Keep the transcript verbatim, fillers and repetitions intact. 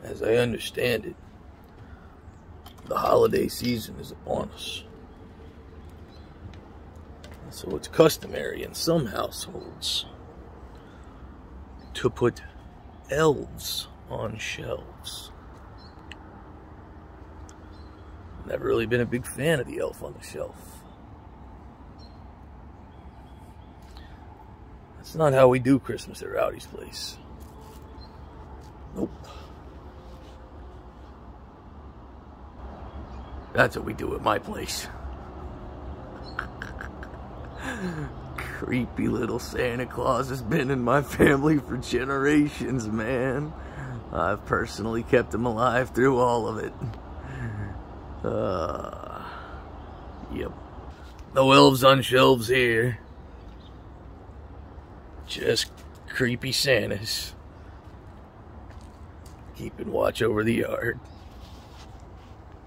as I understand it, the holiday season is upon us. So it's customary in some households to put elves on shelves. Never really been a big fan of the elf on the shelf. That's not how we do Christmas at Rowdy's place. Nope. That's what we do at my place. Creepy little Santa Claus has been in my family for generations, man. I've personally kept him alive through all of it. Uh, yep. No elves on shelves here. Just creepy Santas keeping watch over the yard.